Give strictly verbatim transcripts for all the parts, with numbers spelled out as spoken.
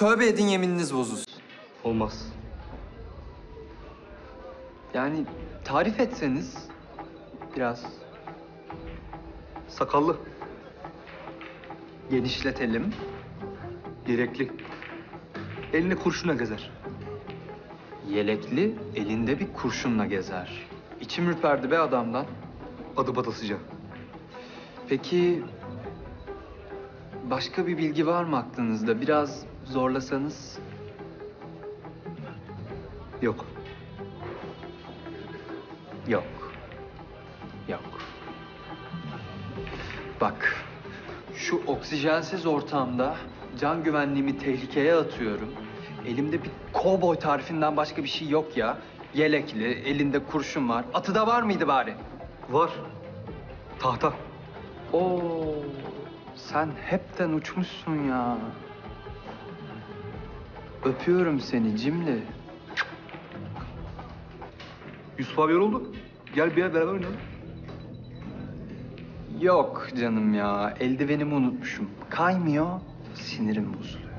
Tövbe edin, yemininiz bozulsun. Olmaz. Yani tarif etseniz biraz. Sakallı. Genişletelim. Gerekli. Eline kurşuna gezer. Yelekli, elinde bir kurşunla gezer. İçim ürperdi be adamdan. Adı badasıca. Peki başka bir bilgi var mı aklınızda? Biraz zorlasanız. Yok. Yok. Yok. Bak, şu oksijensiz ortamda can güvenliğimi tehlikeye atıyorum. Elimde bir kovboy tarifinden başka bir şey yok ya. Yelekli, elinde kurşun var. Atı da var mıydı bari? Var. Tahta. Oo, sen hepten uçmuşsun ya. Öpüyorum seni cimri. Yusuf abi yoruldu. Gel bir yer beraber oynayalım. Yok canım ya, eldivenimi unutmuşum. Kaymıyor, sinirim bozuluyor.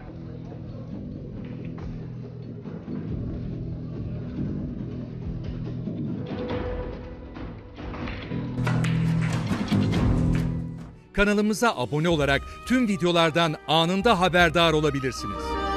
Kanalımıza abone olarak tüm videolardan anında haberdar olabilirsiniz.